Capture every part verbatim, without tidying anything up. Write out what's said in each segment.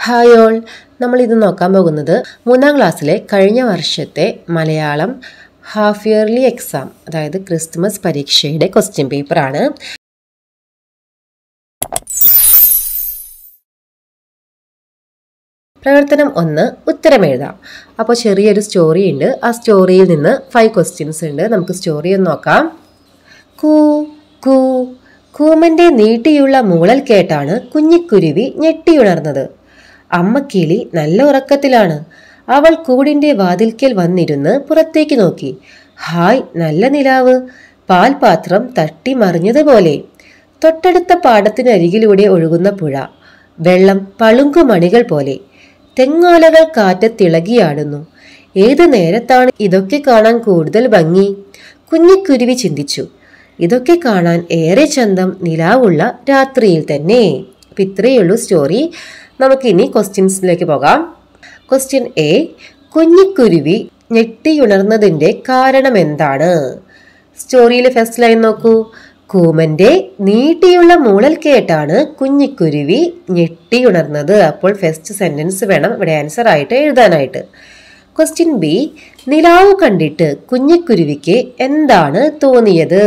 Hi all, നമ്മൾ ഇത് നോക്കാൻ പോകുന്നത് മൂന്നാം ക്ലാസ്സിലെ കഴിഞ്ഞ വർഷത്തെ മലയാളം ഹാഫ് ഇയർലി എക്സാം, അതായത് ക്രിസ്മസ് പരീക്ഷയുടെ ക്വസ്റ്റ്യൻ പേപ്പറാണ്. പ്രവർത്തനം ഒന്ന്, ഉത്തരം എഴുതാം. അപ്പോൾ ചെറിയൊരു സ്റ്റോറി ഉണ്ട്. ആ സ്റ്റോറിയിൽ നിന്ന് ഫൈവ് ക്വസ്റ്റ്യൻസ് ഉണ്ട്. നമുക്ക് സ്റ്റോറി ഒന്ന് നോക്കാം. കൂ കൂ കൂമന്റെ നീട്ടിയുള്ള മൂളൽ കേട്ടാണ് കുഞ്ഞിക്കുരുവി ഞെട്ടിയുണർന്നത്. അമ്മക്കിളി നല്ല ഉറക്കത്തിലാണ്. അവൾ കൂടിന്റെ വാതിൽക്കൽ വന്നിരുന്ന് പുറത്തേക്ക് നോക്കി. ഹായ്, നല്ല നിലാവ്. പാൽപാത്രം തട്ടി മറിഞ്ഞതുപോലെ. തൊട്ടടുത്ത പാടത്തിനരികിലൂടെ ഒഴുകുന്ന പുഴ. വെള്ളം പളുങ്കുമണികൾ പോലെ. തെങ്ങോലകൾ കാറ്റത്തിളകിയാടുന്നു. ഏതു നേരത്താണ് ഇതൊക്കെ കാണാൻ കൂടുതൽ ഭംഗി? കുഞ്ഞിക്കുരുവി ചിന്തിച്ചു. ഇതൊക്കെ കാണാൻ ഏറെ ചന്തം നിലാവുള്ള രാത്രിയിൽ തന്നെ. അപ്പം ഇത്രയുള്ളൂ സ്റ്റോറി. നമുക്കിനി ക്വസ്റ്റ്യൻസിലേക്ക് പോകാം. ക്വസ്റ്റ്യൻ എ, കുഞ്ഞിക്കുരുവി ഞെട്ടിയുണർന്നതിൻ്റെ കാരണം എന്താണ്? സ്റ്റോറിയിലെ ഫസ്റ്റ് ലൈൻ നോക്കൂ. കൂമന്റെ നീട്ടിയുള്ള മൂളൽ കേട്ടാണ് കുഞ്ഞിക്കുരുവി ഞെട്ടിയുണർന്നത്. അപ്പോൾ ഫസ്റ്റ് സെന്റൻസ് വേണം ഇവിടെ ആൻസർ ആയിട്ട് എഴുതാനായിട്ട്. ക്വസ്റ്റ്യൻ ബി, നിലാവ് കണ്ടിട്ട് കുഞ്ഞിക്കുരുവിക്ക് എന്താണ് തോന്നിയത്?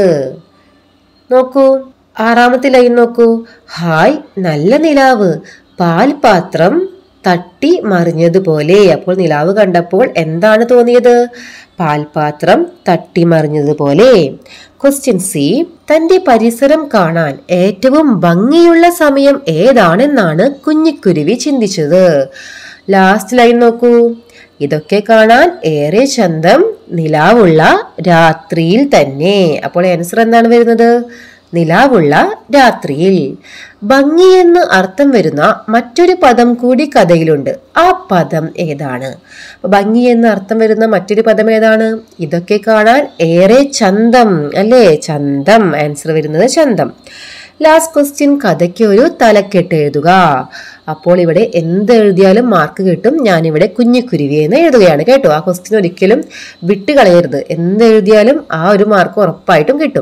നോക്കൂ, ആറാമത്തെ ലൈൻ നോക്കൂ. ഹായ്, നല്ല നിലാവ്. പാൽപാത്രം തട്ടി മറിഞ്ഞതുപോലെ. അപ്പോൾ നിലാവ് കണ്ടപ്പോൾ എന്താണ് തോന്നിയത്? പാൽപാത്രം തട്ടി മറിഞ്ഞതുപോലെ. ക്വസ്റ്റ്യൻ സി, തന്റെ പരിസരം കാണാൻ ഏറ്റവും ഭംഗിയുള്ള സമയം ഏതാണെന്നാണ് കുഞ്ഞിക്കുരുവി ചിന്തിച്ചത്. ലാസ്റ്റ് ലൈൻ നോക്കൂ. ഇതൊക്കെ കാണാൻ ഏറെ ചന്തം നിലാവുള്ള രാത്രിയിൽ തന്നെ. അപ്പോൾ ആൻസർ എന്താണ് വരുന്നത്? നിലാവുള്ള രാത്രിയിൽ. ഭംഗി എന്ന് അർത്ഥം വരുന്ന മറ്റൊരു പദം കൂടി കഥയിലുണ്ട്. ആ പദം ഏതാണ്? ഭംഗി എന്ന് അർത്ഥം വരുന്ന മറ്റൊരു പദം ഏതാണ്? ഇതൊക്കെ കാണാൻ ഏറെ ചന്തം, അല്ലേ? ചന്തം. ആൻസർ വരുന്നത് ചന്തം. ലാസ്റ്റ് ക്വസ്റ്റ്യൻ, കഥയ്ക്ക് ഒരു തലക്കെട്ട് എഴുതുക. അപ്പോൾ ഇവിടെ എന്ത് എഴുതിയാലും മാർക്ക് കിട്ടും. ഞാനിവിടെ കുഞ്ഞിക്കുരുവി എന്ന് എഴുതുകയാണ് കേട്ടോ. ആ ക്വസ്റ്റ്യൻ ഒരിക്കലും വിട്ടുകളയരുത്. എന്ത് എഴുതിയാലും ആ ഒരു മാർക്ക് ഉറപ്പായിട്ടും കിട്ടും.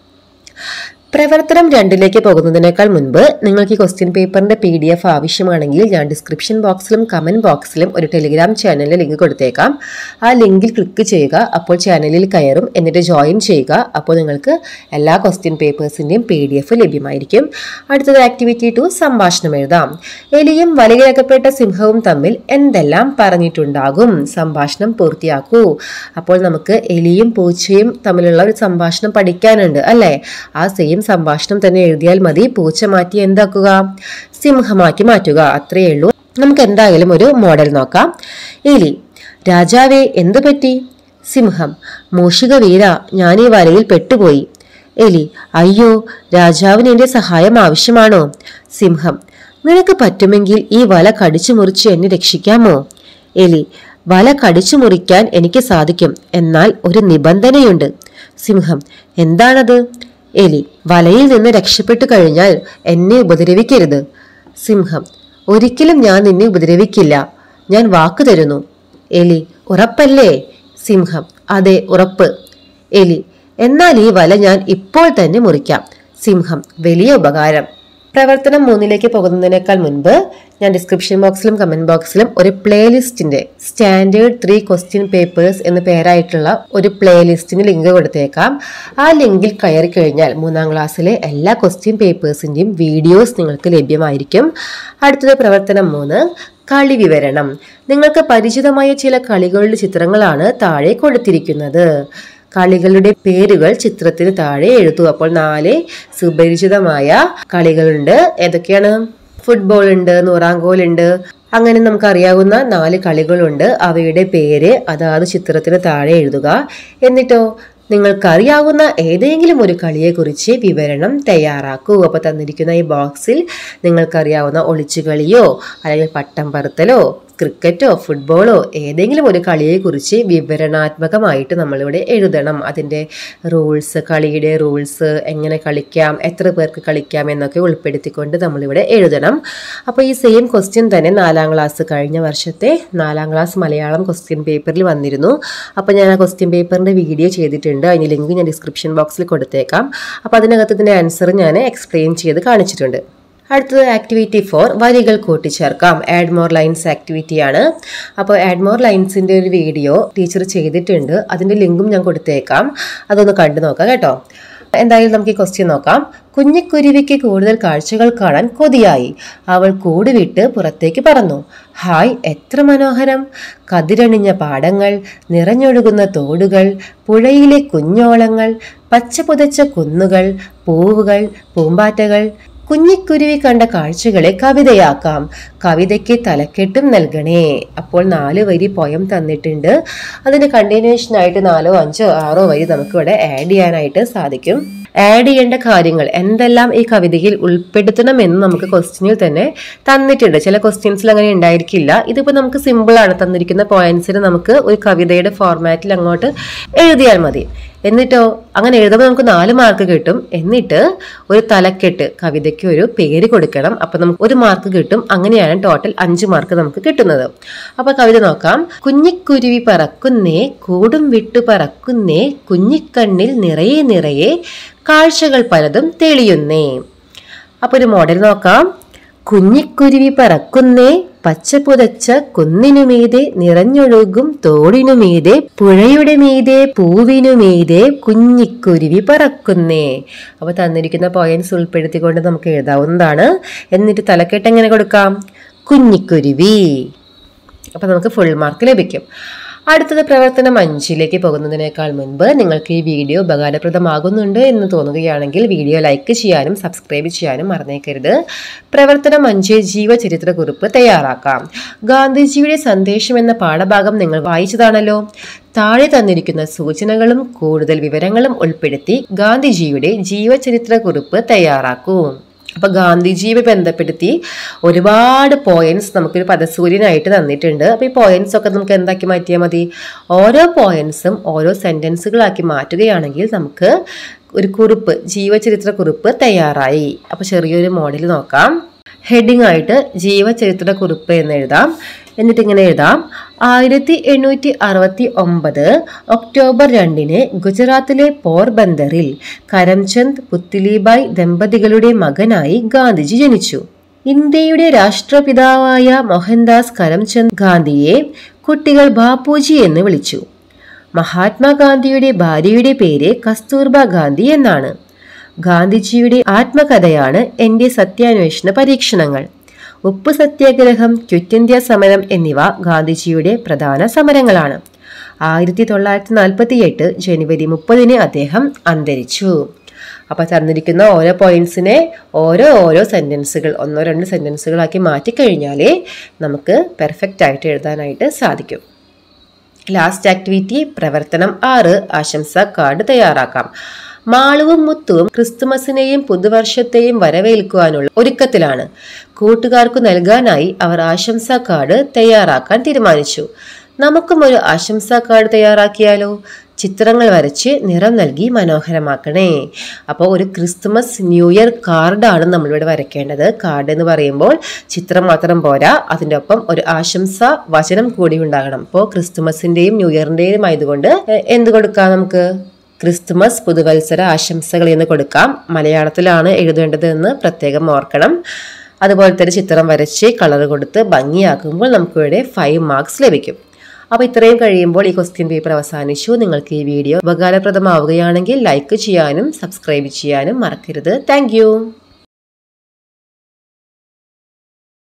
പ്രവർത്തനം രണ്ടിലേക്ക് പോകുന്നതിനേക്കാൾ മുൻപ് നിങ്ങൾക്ക് ഈ ക്വസ്റ്റ്യൻ പേപ്പറിന്റെ പി ഡി എഫ് ആവശ്യമാണെങ്കിൽ ഞാൻ ഡിസ്ക്രിപ്ഷൻ ബോക്സിലും കമന്റ് ബോക്സിലും ഒരു ടെലിഗ്രാം ചാനലിൽ ലിങ്ക് കൊടുത്തേക്കാം. ആ ലിങ്കിൽ ക്ലിക്ക് ചെയ്യുക. അപ്പോൾ ചാനലിൽ കയറും. എന്നിട്ട് ജോയിൻ ചെയ്യുക. അപ്പോൾ നിങ്ങൾക്ക് എല്ലാ ക്വസ്റ്റ്യൻ പേപ്പേഴ്സിന്റെയും പി ഡി എഫ് ലഭ്യമായിരിക്കും. അടുത്തത് ആക്ടിവിറ്റി ടു, സംഭാഷണം എഴുതാം. എലിയും വലയിലകപ്പെട്ട സിംഹവും തമ്മിൽ എന്തെല്ലാം പറഞ്ഞിട്ടുണ്ടാകും? സംഭാഷണം പൂർത്തിയാക്കൂ. അപ്പോൾ നമുക്ക് എലിയും പൂച്ചയും തമ്മിലുള്ള ഒരു സംഭാഷണം പഠിക്കാനുണ്ട്, അല്ലേ? ആ സെയിം സംഭാഷണം തന്നെ എഴുതിയാൽ മതി. പൂച്ച മാറ്റി എന്താക്കുക? സിംഹമാക്കി മാറ്റുക. അത്രയേ ഉള്ളൂ. നമുക്ക് എന്തായാലും ഒരു മോഡൽ നോക്കാം. എലി: രാജാവേ, എന്തു പറ്റി? സിംഹം: മൂഷിക വീര, ഞാൻ ഈ വലയിൽ പെട്ടുപോയി. എലി: അയ്യോ, രാജാവിന് എന്റെ സഹായം ആവശ്യമാണോ? സിംഹം: നിനക്ക് പറ്റുമെങ്കിൽ ഈ വല കടിച്ചു മുറിച്ച് എന്നെ രക്ഷിക്കാമോ? എലി: വല കടിച്ചു മുറിക്കാൻ എനിക്ക് സാധിക്കും, എന്നാൽ ഒരു നിബന്ധനയുണ്ട്. സിംഹം: എന്താണത്? എലി: വലയിൽ നിന്ന് രക്ഷപ്പെട്ടു കഴിഞ്ഞാൽ എന്നെ ഉപദ്രവിക്കരുത്. സിംഹം: ഒരിക്കലും ഞാൻ നിന്നെ ഉപദ്രവിക്കില്ല, ഞാൻ വാക്ക് തരുന്നു. എലി: ഉറപ്പല്ലേ? സിംഹം: അതെ, ഉറപ്പ്. എലി: എന്നാൽ ഈ വല ഞാൻ ഇപ്പോൾ തന്നെ മുറിക്കാം. സിംഹം: വലിയ ഉപകാരം. പ്രവർത്തനം മൂന്നിലേക്ക് പോകുന്നതിനേക്കാൾ മുൻപ് ഞാൻ ഡിസ്ക്രിപ്ഷൻ ബോക്സിലും കമന്റ് ബോക്സിലും ഒരു പ്ലേലിസ്റ്റിന്റെ സ്റ്റാൻഡേർഡ് ത്രീ ക്വസ്റ്റ്യൻ പേപ്പേഴ്സ് എന്ന പേരായിട്ടുള്ള ഒരു പ്ലേലിസ്റ്റിന് ലിങ്ക് കൊടുത്തേക്കാം. ആ ലിങ്കിൽ കയറി കഴിഞ്ഞാൽ മൂന്നാം ക്ലാസ്സിലെ എല്ലാ ക്വസ്റ്റ്യൻ പേപ്പേഴ്സിന്റെയും വീഡിയോസ് നിങ്ങൾക്ക് ലഭ്യമായിരിക്കും. അടുത്തത് പ്രവർത്തനം മൂന്ന്, കളി വിവരണം. നിങ്ങൾക്ക് പരിചിതമായ ചില കളികളുടെ ചിത്രങ്ങളാണ് താഴെ കൊടുത്തിരിക്കുന്നത്. കളികളുടെ പേരുകൾ ചിത്രത്തിന് താഴെ എഴുതൂ. അപ്പോൾ നാല് സുപരിചിതമായ കളികളുണ്ട്. ഏതൊക്കെയാണ്? ഫുട്ബോൾ ഉണ്ട്, നൂറാങ്കോൽ ഉണ്ട്. അങ്ങനെ നമുക്ക് അറിയാവുന്ന നാല് കളികളുണ്ട്. അവയുടെ പേര് അതാത് ചിത്രത്തിന് താഴെ എഴുതുക. എന്നിട്ടോ നിങ്ങൾക്കറിയാവുന്ന ഏതെങ്കിലും ഒരു കളിയെക്കുറിച്ച് വിവരണം തയ്യാറാക്കൂ. അപ്പോൾ തന്നിരിക്കുന്ന ഈ ബോക്സിൽ നിങ്ങൾക്കറിയാവുന്ന ഒളിച്ചുകളിയോ അല്ലെങ്കിൽ പട്ടം പറത്തലോ ക്രിക്കറ്റോ ഫുട്ബോളോ ഏതെങ്കിലും ഒരു കളിയെക്കുറിച്ച് വിവരണാത്മകമായിട്ട് നമ്മളിവിടെ എഴുതണം. അതിൻ്റെ റൂൾസ്, കളിയുടെ റൂൾസ്, എങ്ങനെ കളിക്കാം, എത്ര പേർക്ക് കളിക്കാം എന്നൊക്കെ ഉൾപ്പെടുത്തിക്കൊണ്ട് നമ്മളിവിടെ എഴുതണം. അപ്പോൾ ഈ സെയിം ക്വസ്റ്റ്യൻ തന്നെ നാലാം ക്ലാസ് കഴിഞ്ഞ വർഷത്തെ നാലാം ക്ലാസ് മലയാളം ക്വസ്റ്റ്യൻ പേപ്പറിൽ വന്നിരുന്നു. അപ്പോൾ ഞാൻ ആ ക്വസ്റ്റ്യൻ പേപ്പറിൻ്റെ വീഡിയോ ചെയ്തിട്ടുണ്ട്. അതിന് ലിങ്ക് ഞാൻ ഡിസ്ക്രിപ്ഷൻ ബോക്സിൽ കൊടുത്തേക്കാം. അപ്പോൾ അതിനകത്ത് ഇതിൻ്റെ ആൻസർ ഞാൻ എക്സ്പ്ലെയിൻ ചെയ്ത് കാണിച്ചിട്ടുണ്ട്. അടുത്തത് ആക്ടിവിറ്റി ഫോർ വരികൾ കൂട്ടിച്ചേർക്കാം. ആഡ് മോർ ലൈൻസ് ആക്ടിവിറ്റിയാണ്. അപ്പോൾ ആഡ് മോർ ലൈൻസിൻ്റെ ഒരു വീഡിയോ ടീച്ചർ ചെയ്തിട്ടുണ്ട്. അതിൻ്റെ ലിങ്കും ഞാൻ കൊടുത്തേക്കാം. അതൊന്ന് കണ്ടു നോക്കാം കേട്ടോ. എന്തായാലും നമുക്ക് ഈ ക്വസ്റ്റ്യൻ നോക്കാം. കുഞ്ഞിക്കുരുവിക്ക് കൂടുതൽ കാഴ്ചകൾ കാണാൻ കൊതിയായി. അവൾ കൂട് വിട്ട് പുറത്തേക്ക് പറന്നു. ഹായ്, എത്ര മനോഹരം! കതിരണിഞ്ഞ പാടങ്ങൾ, നിറഞ്ഞൊഴുകുന്ന തോടുകൾ, പുഴയിലെ കുഞ്ഞോളങ്ങൾ, പച്ച പുതച്ച കുന്നുകൾ, പൂവുകൾ, പൂമ്പാറ്റകൾ. കുഞ്ഞിക്കുരുവി കണ്ട കാഴ്ചകളെ കവിതയാക്കാം. കവിതയ്ക്ക് തലക്കെട്ടും നൽകണേ. അപ്പോൾ നാല് വരി പോയം തന്നിട്ടുണ്ട്. അതിന്റെ കണ്ടിന്യൂഷനായിട്ട് നാലോ അഞ്ചോ ആറോ വരി നമുക്ക് ഇവിടെ ആഡ് ചെയ്യാനായിട്ട് സാധിക്കും. ആഡ് ചെയ്യേണ്ട കാര്യങ്ങൾ എന്തെല്ലാം ഈ കവിതയിൽ ഉൾപ്പെടുത്തണമെന്ന് നമുക്ക് ക്വസ്റ്റ്യനിൽ തന്നെ തന്നിട്ടുണ്ട്. ചില ക്വസ്റ്റ്യൻസിൽ അങ്ങനെ ഉണ്ടായിരിക്കില്ല. ഇതിപ്പോൾ നമുക്ക് സിമ്പിൾ ആണ്. തന്നിരിക്കുന്ന പോയിന്റ്സിന് നമുക്ക് ഒരു കവിതയുടെ ഫോർമാറ്റിൽ അങ്ങോട്ട് എഴുതിയാൽ മതി. എന്നിട്ടോ അങ്ങനെ എഴുതുമ്പോൾ നമുക്ക് നാല് മാർക്ക് കിട്ടും. എന്നിട്ട് ഒരു തലക്കെട്ട്, കവിതയ്ക്ക് ഒരു പേര് കൊടുക്കണം. അപ്പൊ നമുക്ക് ഒരു മാർക്ക് കിട്ടും. അങ്ങനെയാണ് ടോട്ടൽ അഞ്ച് മാർക്ക് നമുക്ക് കിട്ടുന്നത്. അപ്പൊ കവിത നോക്കാം. കുഞ്ഞിക്കുരുവി പറക്കുന്നേ, കൂടും വിട്ടു പറക്കുന്നേ, കുഞ്ഞിക്കണ്ണിൽ നിറയെ നിറയെ കാഴ്ചകൾ പലതും തെളിയുന്നേ. അപ്പൊ ഒരു മോഡൽ നോക്കാം. കുഞ്ഞിക്കുരുവി പറക്കുന്നേ, പച്ച പുതച്ച കുന്നിനുമീതെ, നിറഞ്ഞൊഴുകും തോടിനുമീതെ, പുഴയുടെ മീതെ, പൂവിനുമീതെ, കുഞ്ഞിക്കുരുവി പറക്കുന്നേ. അപ്പൊ തന്നിരിക്കുന്ന പോയിന്റ്സ് ഉൾപ്പെടുത്തിക്കൊണ്ട് നമുക്ക് എഴുതാവുന്നതാണ്. എന്നിട്ട് തലക്കെട്ട് എങ്ങനെ കൊടുക്കാം? കുഞ്ഞിക്കുരുവി. അപ്പൊ നമുക്ക് ഫുൾ മാർക്ക് ലഭിക്കും. അടുത്തത് പ്രവർത്തനം അഞ്ചിലേക്ക് പോകുന്നതിനേക്കാൾ മുൻപ് നിങ്ങൾക്ക് ഈ വീഡിയോ ഉപകാരപ്രദമാകുന്നുണ്ട് എന്ന് തോന്നുകയാണെങ്കിൽ വീഡിയോ ലൈക്ക് ചെയ്യാനും സബ്സ്ക്രൈബ് ചെയ്യാനും മറന്നേക്കരുത്. പ്രവർത്തനം അഞ്ച്, ജീവചരിത്ര കുറിപ്പ് തയ്യാറാക്കാം. ഗാന്ധിജിയുടെ സന്ദേശം എന്ന പാഠഭാഗം നിങ്ങൾ വായിച്ചതാണല്ലോ. താഴെ തന്നിരിക്കുന്ന സൂചനകളും കൂടുതൽ വിവരങ്ങളും ഉൾപ്പെടുത്തി ഗാന്ധിജിയുടെ ജീവചരിത്ര കുറിപ്പ് തയ്യാറാക്കൂ. അപ്പൊ ഗാന്ധിജിയെ ബന്ധപ്പെടുത്തി ഒരുപാട് പോയിന്റ്സ് നമുക്കൊരു പദസൂര്യനായിട്ട് തന്നിട്ടുണ്ട്. അപ്പൊ ഈ പോയിന്റ്സ് ഒക്കെ നമുക്ക് എന്താക്കി മാറ്റിയാൽ മതി? ഓരോ പോയിന്റ്സും ഓരോ സെന്റൻസുകളാക്കി മാറ്റുകയാണെങ്കിൽ നമുക്ക് ഒരു കുറിപ്പ്, ജീവചരിത്ര കുറിപ്പ് തയ്യാറായി. അപ്പൊ ചെറിയൊരു മോഡൽ നോക്കാം. ഹെഡിങ് ആയിട്ട് ജീവചരിത്ര കുറിപ്പ് എന്ന് എഴുതാം. എന്നിട്ട് ഇങ്ങനെ എഴുതാം. ആയിരത്തി എണ്ണൂറ്റി അറുപത്തി ഒമ്പത് ഒക്ടോബർ രണ്ടിന് ഗുജറാത്തിലെ പോർബന്ദറിൽ കരംചന്ദ് പുത്ലിബായ് ദമ്പതികളുടെ മകനായി ഗാന്ധിജി ജനിച്ചു. ഇന്ത്യയുടെ രാഷ്ട്രപിതാവായ മോഹൻദാസ് കരംചന്ദ് ഗാന്ധിയെ കുട്ടികൾ ബാപ്പുജി എന്ന് വിളിച്ചു. മഹാത്മാഗാന്ധിയുടെ ഭാര്യയുടെ പേര് കസ്തൂർബ ഗാന്ധി എന്നാണ്. ഗാന്ധിജിയുടെ ആത്മകഥയാണ് എൻ്റെ സത്യാന്വേഷണ പരീക്ഷണങ്ങൾ. ഉപ്പ് സത്യാഗ്രഹം, ക്വിറ്റ് ഇന്ത്യ സമരം എന്നിവ ഗാന്ധിജിയുടെ പ്രധാന സമരങ്ങളാണ്. ആയിരത്തി തൊള്ളായിരത്തി നാൽപ്പത്തി എട്ട് ജനുവരി മുപ്പതിന് അദ്ദേഹം അന്തരിച്ചു. അപ്പൊ തന്നിരിക്കുന്ന ഓരോ പോയിന്റ്സിനെ ഓരോ ഓരോ സെന്റൻസുകൾ, ഒന്നോ രണ്ടോ സെന്റൻസുകളാക്കി മാറ്റിക്കഴിഞ്ഞാലേ നമുക്ക് പെർഫെക്റ്റ് ആയിട്ട് എഴുതാനായിട്ട് സാധിക്കും. ലാസ്റ്റ് ആക്ടിവിറ്റി പ്രവർത്തനം ആറ്, ആശംസാ കാർഡ് തയ്യാറാക്കാം. മാളുവും മുത്തുവും ക്രിസ്തുമസിനെയും പുതുവർഷത്തെയും വരവേൽക്കുവാനുള്ള ഒരുക്കത്തിലാണ്. കൂട്ടുകാർക്ക് നൽകാനായി അവർ ആശംസാ കാർഡ് തയ്യാറാക്കാൻ തീരുമാനിച്ചു. നമുക്കും ഒരു ആശംസാ കാർഡ് തയ്യാറാക്കിയാലോ? ചിത്രങ്ങൾ വരച്ച് നിറം നൽകി മനോഹരമാക്കണേ. അപ്പോൾ ഒരു ക്രിസ്തുമസ് ന്യൂ ഇയർ കാർഡാണ് നമ്മളിവിടെ വരയ്ക്കേണ്ടത്. കാർഡ് എന്ന് പറയുമ്പോൾ ചിത്രം മാത്രം പോരാ, അതിൻ്റെ ഒപ്പം ഒരു ആശംസാ വചനം കൂടി ഉണ്ടാകണം. അപ്പോൾ ക്രിസ്തുമസിന്റെയും ന്യൂ ഇയറിന്റെയും ആയതുകൊണ്ട് എന്ത് കൊടുക്കാം? നമുക്ക് ക്രിസ്തുമസ് പുതുവത്സര ആശംസകൾ എന്ന് കൊടുക്കാം. മലയാളത്തിലാണ് എഴുതേണ്ടത് എന്ന് പ്രത്യേകം ഓർക്കണം. അതുപോലെ തന്നെ ചിത്രം വരച്ച് കളർ കൊടുത്ത് ഭംഗിയാക്കുമ്പോൾ നമുക്കിവിടെ ഫൈവ് മാർക്സ് ലഭിക്കും. അപ്പോൾ ഇത്രയും കഴിയുമ്പോൾ ഈ ക്വസ്റ്റ്യൻ പേപ്പർ അവസാനിച്ചു. നിങ്ങൾക്ക് ഈ വീഡിയോ ഉപകാരപ്രദമാവുകയാണെങ്കിൽ ലൈക്ക് ചെയ്യാനും സബ്സ്ക്രൈബ് ചെയ്യാനും മറക്കരുത്. താങ്ക്